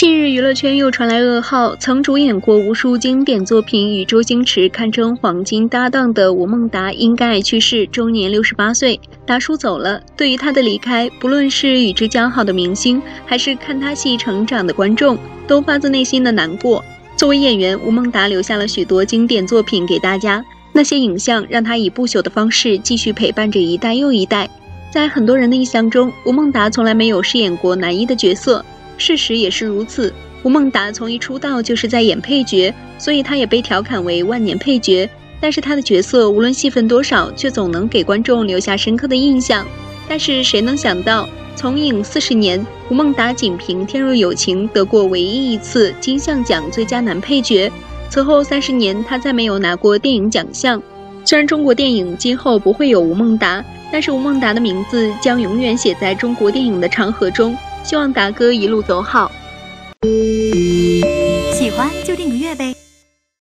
近日娱乐圈又传来噩耗，曾主演过无数经典作品与周星驰堪称黄金搭档的吴孟达因肝癌去世，终年68岁。达叔走了，对于他的离开，不论是与之交好的明星，还是看他戏成长的观众，都发自内心的难过。作为演员，吴孟达留下了许多经典作品给大家，那些影像让他以不朽的方式继续陪伴着一代又一代。在很多人的印象中，吴孟达从来没有饰演过男一的角色。事实也是如此，吴孟达从一出道就是在演配角，所以他也被调侃为万年配角。但是他的角色无论戏份多少，却总能给观众留下深刻的印象。但是谁能想到，从影40年，吴孟达仅凭《天若有情》得过唯一一次金像奖最佳男配角，此后30年他再没有拿过电影奖项。虽然中国电影今后不会有吴孟达，但是吴孟达的名字将永远写在中国电影的长河中。希望达哥一路走好。 喜欢就订个月呗。